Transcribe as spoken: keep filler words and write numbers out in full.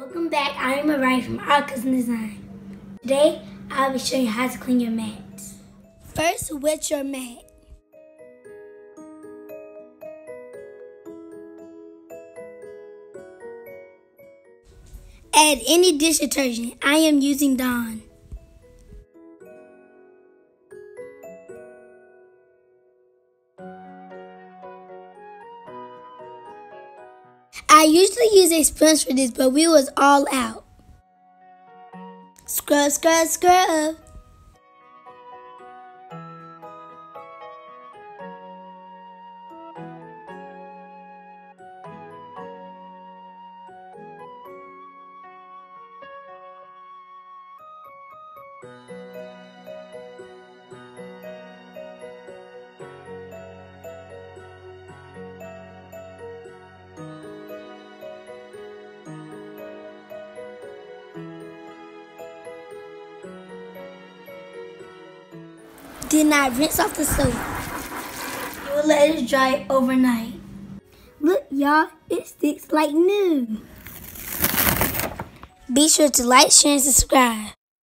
Welcome back, I am Mariah from Our Cousin Design. Today, I'll be showing you how to clean your mats. First, wet your mat. Add any dish detergent. I am using Dawn. I usually use a sponge for this, but we was all out. Scrub, scrub, scrub. Did not rinse off the soap. You will let it dry overnight. Look, y'all, it sticks like new. Be sure to like, share, and subscribe.